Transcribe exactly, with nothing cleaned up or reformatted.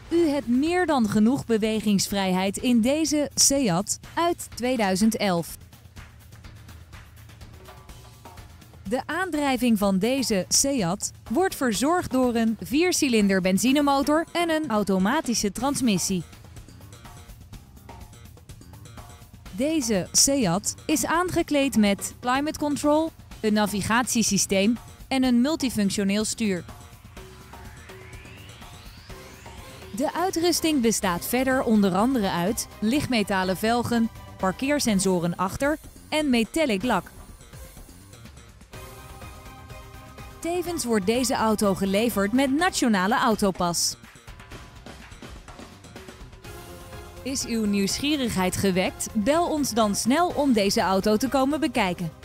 U hebt meer dan genoeg bewegingsvrijheid in deze Seat uit tweeduizend elf. De aandrijving van deze Seat wordt verzorgd door een viercilinder benzinemotor en een automatische transmissie. Deze Seat is aangekleed met climate control, een navigatiesysteem en een multifunctioneel stuur. De uitrusting bestaat verder onder andere uit lichtmetalen velgen, parkeersensoren achter en metallic lak. Tevens wordt deze auto geleverd met Nationale Autopas. Is uw nieuwsgierigheid gewekt? Bel ons dan snel om deze auto te komen bekijken.